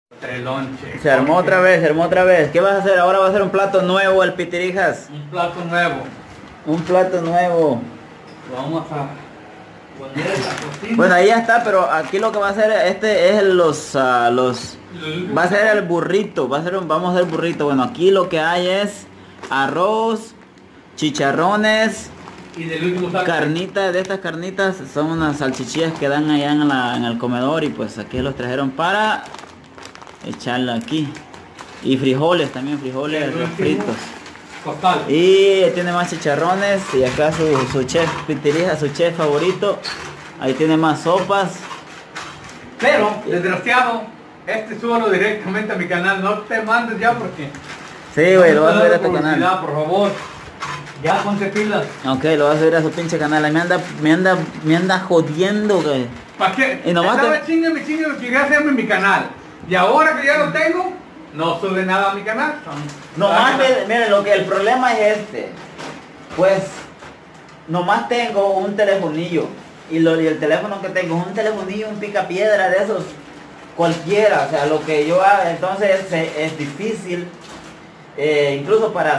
Lonche. Se armó otra vez, se armó otra vez. ¿Qué vas a hacer? Ahora va a ser un plato nuevo el Pitirijas. Un plato nuevo. Un plato nuevo. Vamos a poner en la cocina. Bueno, ahí ya está, pero aquí lo que va a hacer este es va a ser el burrito, vamos a hacer burrito. Bueno, aquí lo que hay es arroz, chicharrones, Y del último saco. carnitas. De estas carnitas son unas salchichillas que dan allá en el comedor, y pues aquí los trajeron para echarlo aquí. Y frijoles también, frijoles fritos. Costal. Y tiene más chicharrones, y acá su chef Pitirijas, su chef favorito. Ahí tiene más sopas. Pero, desgraciado, súbalo directamente a mi canal. No te mandes ya porque... Sí, güey, lo vas a no subir a te tu hagas canal. publicidad, por favor. Ya ponte pilas. Ok, lo vas a subir a su pinche canal. Ahí me anda jodiendo, güey. ¿Para qué? Y nomás Estaba chingame, quería hacerme mi canal. Y ahora que ya lo tengo, no sube nada a mi canal. Nomás, miren, el problema es este. Pues, nomás tengo un telefonillo. Y el teléfono que tengo es un telefonillo, un picapiedra de esos. Cualquiera, o sea, lo que yo haga. Entonces es difícil. Incluso para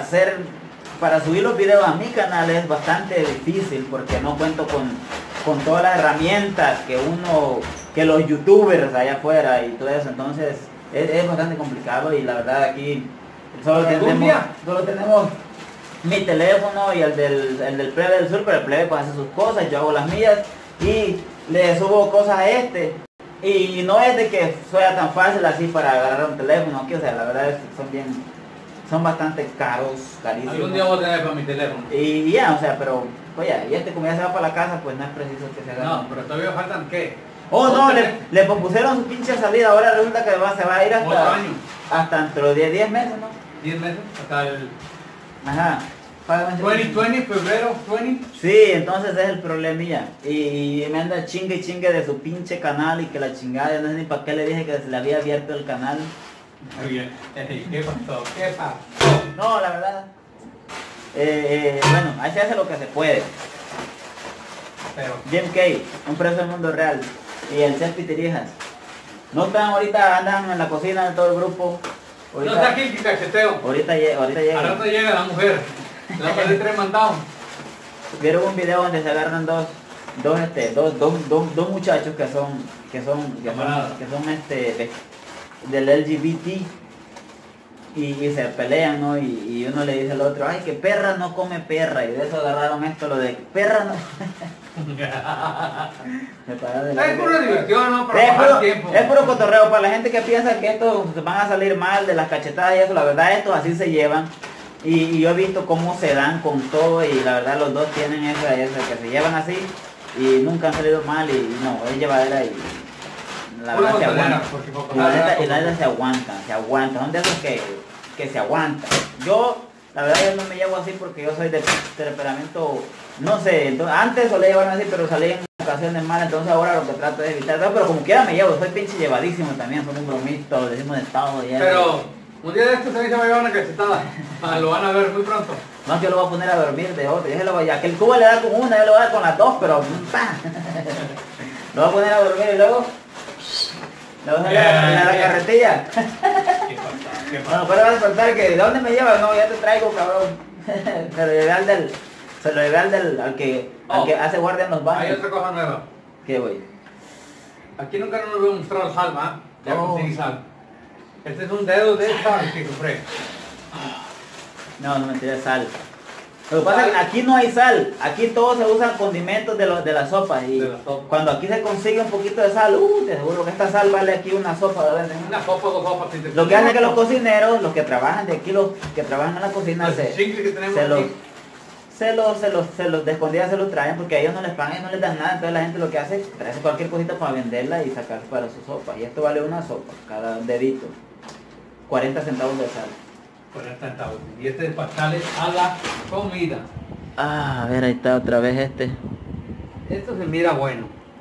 subir los videos a mi canal es bastante difícil, porque no cuento con todas las herramientas que los youtubers allá afuera y todo eso. Entonces es bastante complicado, y la verdad aquí solo tenemos mi teléfono y el del plebe del sur, pero el plebe pues hace sus cosas, yo hago las mías y le subo cosas a este. Y no es de que sea tan fácil así para agarrar un teléfono aquí, o sea, la verdad es que son bastante carísimos. Algún día voy a tener para mi teléfono. Y ya, o sea, pero, oye, y como ya se va para la casa, pues no es preciso que se haga. No, pero todavía faltan, ¿qué? Oh, no, le propusieron su pinche salida, ahora resulta que se va a ir 8 años. hasta dentro de 10 meses, ¿no? 10 meses, hasta el Ajá. 2020, febrero 20. Sí, entonces es el problemilla. Y me anda chingue de su pinche canal, y que la chingada, no sé ni para qué le dije que se le había abierto el canal. Oye, ¿qué pasó? ¿Qué pasó? No, la verdad. Bueno, ahí se hace lo que se puede. Pero, Jim Kay, un preso del mundo real. Y el chef Pitirijas. No están ahorita, andan en la cocina de todo el grupo. no está aquí que cacheteo. Ahorita llega. Ahora no llega la mujer. La mujer 3 mandados. Vieron un video donde se agarran dos muchachos que son del LGBT, y se pelean, ¿no? Y uno le dice al otro, ay, que perra no come perra, y de eso agarraron esto, lo de perra no. Es pura diversión, ¿no? Para Es pasar puro, tiempo. es puro cotorreo. Para la gente que piensa que estos van a salir mal de las cachetadas y eso, la verdad estos así se llevan. Y yo he visto cómo se dan con todo, y la verdad los dos tienen eso que se llevan así y nunca han salido mal, y no, es llevadera, y la verdad se aguanta. Y la neta se aguanta, son de esos que se aguantan. Yo, la verdad yo no me llevo así porque yo soy de temperamento, no sé, entonces, antes solía llevarme así, pero salí en ocasiones malas, entonces ahora lo que trato es evitar, pero como quiera me llevo, soy pinche llevadísimo también, soy un bromito, le decimos de todo y Pero un día de estos se me va a llevar una cachetada. Lo van a ver muy pronto. No, yo lo voy a poner a dormir de otro. Yo se lo voy a, que el cubo le da con una, yo le voy a dar con las dos, pero ¡pam! Lo voy a poner a dormir y luego le voy a salir a la carretilla. ¿Qué pasa? Bueno, pero vas a despertar que ¿de dónde me llevas? No, ya te traigo, cabrón. Pero se lo llevé al que hace guardia en los baños. Hay otra cosa nueva. ¿Qué, güey? Aquí nunca nos voy a mostrar sal, ¿va? Ya Oh. conseguí sal. Este es un dedo de sal que compré. No mentira, sal. Lo que pasa es que aquí no hay sal, aquí todos se usan condimentos de la sopa, y De la sopa. cuando aquí se consigue un poquito de sal, te aseguro que esta sal vale aquí una sopa, ¿verdad? Una sopa, 2 sopas. Si te Lo que hace que los cocineros, los que trabajan de aquí, los que trabajan en la cocina, Los chicles que tenemos se los aquí. de escondidas se los traen, porque a ellos no les pagan y no les dan nada. Entonces la gente lo que hace es traerse cualquier cosita para venderla y sacar para su sopa, y esto vale una sopa, cada dedito, 40 centavos de sal. 40 centavos. Y este es para echarle a la comida. A ver, ahí está otra vez este. Esto se mira bueno.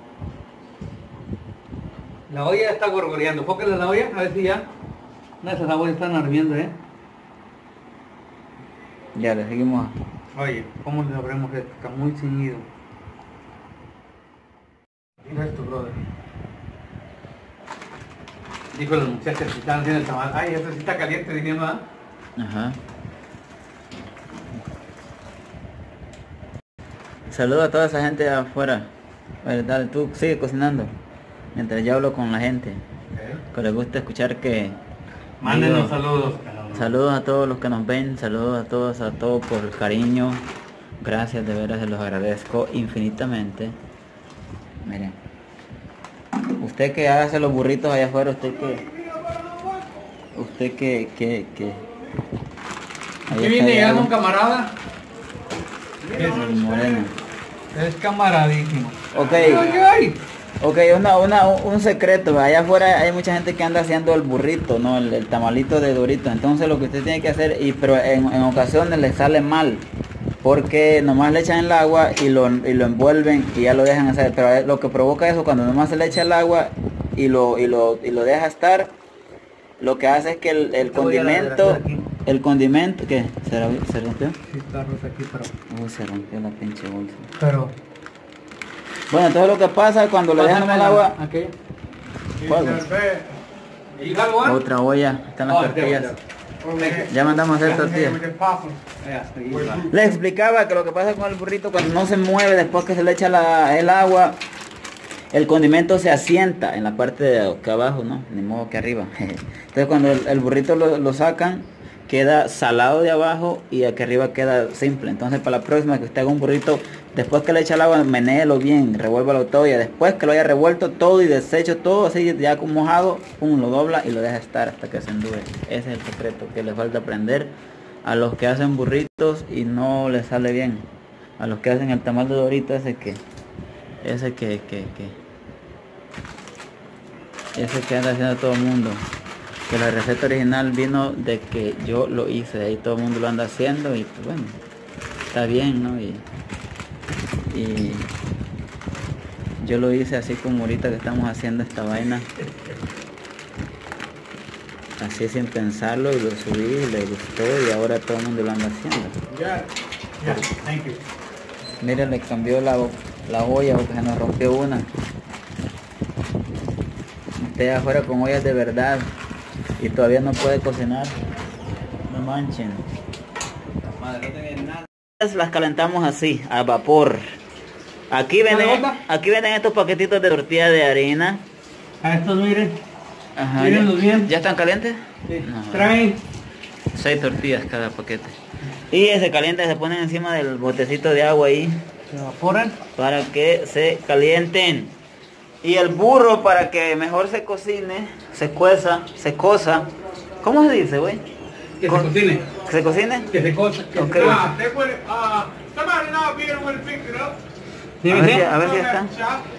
La olla ya está gorgoreando. Póngale la olla, a ver si ya. No, esas ollas están ardiendo, ¿eh? Ya, le seguimos. Oye, ¿cómo le abremos esto? Está muy ceñido. Mira esto, brother. dijo los muchachos que estaban haciendo el tamal. Ay, eso sí está caliente, dijeron, ¿ah? Ajá. Saluda a toda esa gente afuera. Bueno, dale, tú sigue cocinando. Mientras yo hablo con la gente. Que les gusta escuchar que... Mándenos saludos. Saludos a todos los que nos ven, saludos a todos por el cariño. Gracias, de veras, se los agradezco infinitamente. Miren. Usted que hace los burritos allá afuera, usted que Aquí viene llegando un camarada. el moreno. Es camaradísimo. Ok. Ay. Ok, un secreto, allá afuera hay mucha gente que anda haciendo el burrito, ¿no? El tamalito de Doritos. Entonces lo que usted tiene que hacer, pero en ocasiones le sale mal, porque nomás le echan el agua y lo envuelven y ya lo dejan hacer. Pero lo que provoca eso, cuando nomás se le echa el agua y lo deja estar, lo que hace es que el condimento, ¿qué? ¿Se rompió? Sí, está rosa aquí, pero... Uy, se rompió la pinche bolsa. Pero... Bueno, entonces lo que pasa es cuando le dejan el agua... Aquí. ¿Cuál? ¿Y algo más? Otra olla, están las tortillas. Ya mandamos a hacer tortillas. Le explicaba que lo que pasa con el burrito, cuando no se mueve después que se le echa el agua, el condimento se asienta en la parte de acá abajo, ¿no? Ni modo que arriba. Entonces cuando el burrito lo sacan, queda salado de abajo y aquí arriba queda simple. Entonces para la próxima que usted haga un burrito, después que le echa el agua, menéelo bien, revuélvalo todo, y después que lo haya revuelto todo y deshecho todo así ya con mojado, pum, lo dobla y lo deja estar hasta que se endure. Ese es el secreto que le falta aprender a los que hacen burritos y no les sale bien. A los que hacen el tamal de Dorito, ese que anda haciendo todo el mundo. Que la receta original vino de que yo lo hice, ahí todo el mundo lo anda haciendo y pues bueno, está bien, ¿no? Y yo lo hice así como ahorita que estamos haciendo esta vaina, así sin pensarlo, y lo subí y le gustó y ahora todo el mundo lo anda haciendo. Thank you. Mira, le cambió la olla porque se nos rompió una. Usted afuera con ollas de verdad y todavía no puede cocinar, no manchen. Las calentamos así, a vapor. Aquí venden estos paquetitos de tortilla de harina. A estos miren. Ajá, Mírenlos bien. ¿Ya están calientes? Sí. No. Traen. 6 tortillas cada paquete. Y se calienta y se ponen encima del botecito de agua ahí. Se evaporan. Para que se calienten. Y el burro, para que mejor se cocine, se cosa. ¿Cómo se dice, güey? Que se cocine. ¿Que se cocine? Que se cosa. Ok. ¿Sí, A ver si está.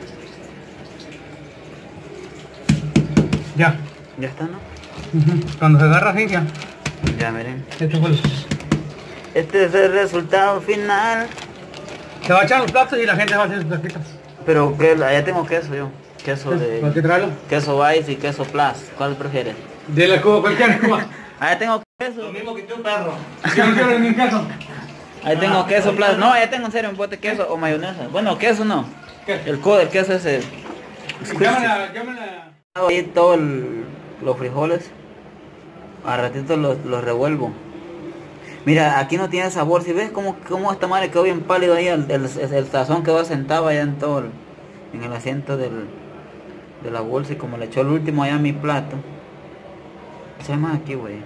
Ya. Ya está, ¿no? Cuando se agarra así ya. Ya, miren. Este Este es el resultado final. se va a echar los platos y la gente va a hacer sus plaquitas. Pero que allá tengo queso yo. Queso ¿Para qué de... traerlo? Queso Vice y queso Plus. ¿Cuál prefieres? De la cuba, cualquier cuba. Allá tengo queso. Lo mismo que tú, perro. Yo no quiero ningún queso. Ahí tengo queso Plus. No, allá tengo en serio un bote de queso o mayonesa. Bueno, queso no. ¿Qué? El queso ese. Llámala. Ahí todos los frijoles. A ratito los revuelvo. Mira, aquí no tiene sabor. Si ves cómo esta madre quedó bien pálido ahí, el sazón quedó sentado allá en el asiento de la bolsa, y como le echó el último allá a mi plato. Se más aquí, güey.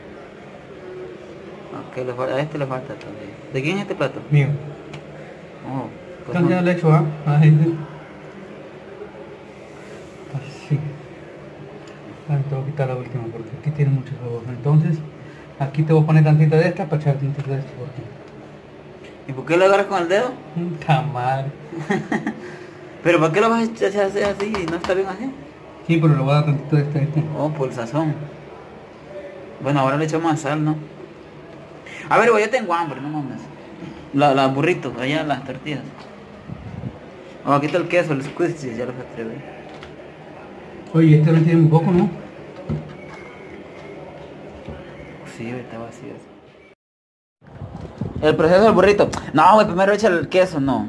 A este le falta todavía. ¿De quién es este plato? Mío. Oh, pues ¿Cuánto no. le echo, ah? Así. Te voy a quitar la última porque aquí tiene mucho sabor. Entonces, aquí te voy a poner tantita de esta para echar tantita de esta por aquí. ¿Y por qué lo agarras con el dedo? Tamal. ¿Pero por qué lo vas a echar así y no está bien así? Sí, pero le voy a dar tantito de esta. Oh, por el sazón. Bueno, ahora le echo más sal, ¿no? A ver, güey, yo tengo hambre, no mames. Los burritos, allá las tortillas. Oh, aquí está el queso, el squishy, ya los atreví. Oye, este lo tiene un poco, ¿no? Sí, está vacío. El proceso del burrito. No, güey, primero echa el queso, no.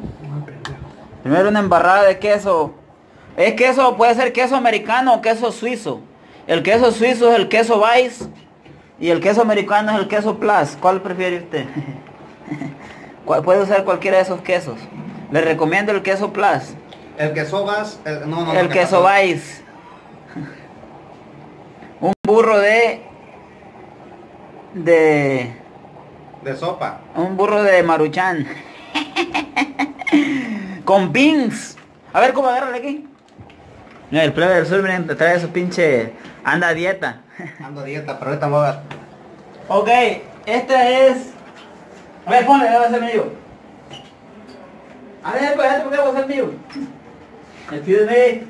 Primero una embarrada de queso. Es queso, puede ser queso americano o queso suizo. El queso suizo es el queso Weiss y el queso americano es el queso Plus. ¿Cuál prefiere usted? Puede usar cualquiera de esos quesos. Le recomiendo el queso Plus. El queso gas, El queso Weiss. Un burro de sopa. un burro de Maruchan. Con beans. A ver cómo agárrale aquí. Mira, el plebe del sur, miren, te trae su pinche... Anda a dieta. Ando a dieta, pero ahorita me voy a... Ok, esta es... A ver, ponle, debe ser mío. A ver, pues, este porque va a ser mío. Excuse me.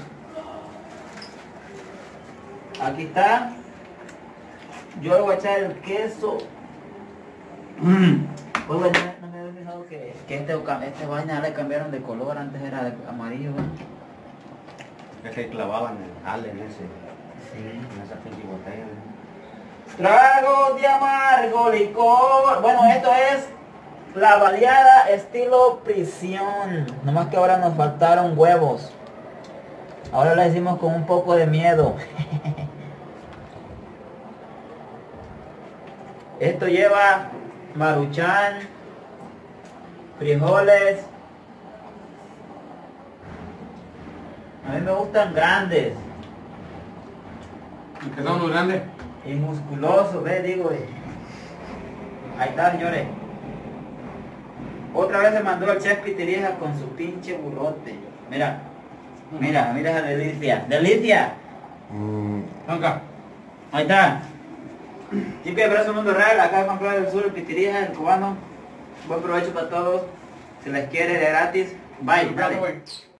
Aquí está. Yo le voy a echar el queso. Pues bueno, no me había fijado que este vaina le cambiaron de color, antes era de amarillo, ¿no? Es que clavaban el jale en ese... Sí. En esa pinche botella. Tragos de amargo licor. Bueno, esto es la baleada estilo prisión. Nomás que ahora nos faltaron huevos. Ahora la hicimos con un poco de miedo. Esto lleva maruchan, frijoles. A mí me gustan grandes Que son muy grandes. y musculosos, ve, digo. Ahí está, señores. Otra vez se mandó el chef Pitirija con su pinche bulote. Mira, mira esa delicia. ¡Delicia! Acá. Ahí está. Chico de Brazo Mundo Real, acá con Playa del Sur, el Pitirija, el cubano. Buen provecho para todos. Si les quiere de gratis. Bye, Ya me dale. voy.